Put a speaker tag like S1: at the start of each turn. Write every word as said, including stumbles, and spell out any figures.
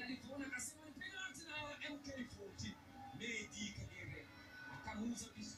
S1: alipoona akasema ni penalty na M K fourteen. Medi Kagere akamuuza vizuri.